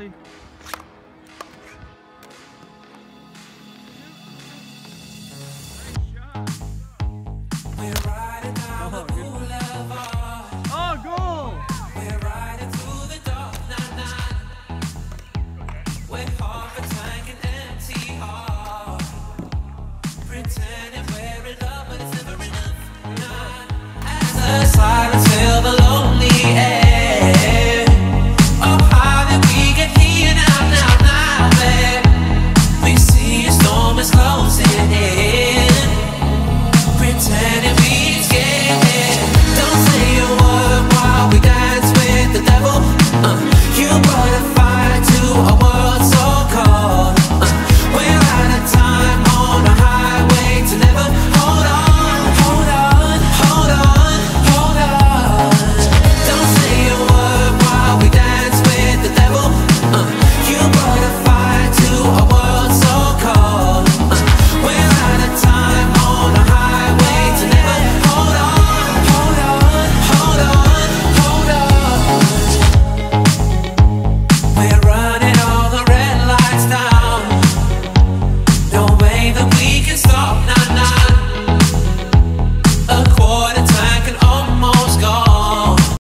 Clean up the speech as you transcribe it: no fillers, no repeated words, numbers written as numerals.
quickly. Oh, goal! We're riding through the dark night. With half a tank and empty heart. Pretending we're in love, but it's never enough. As the silence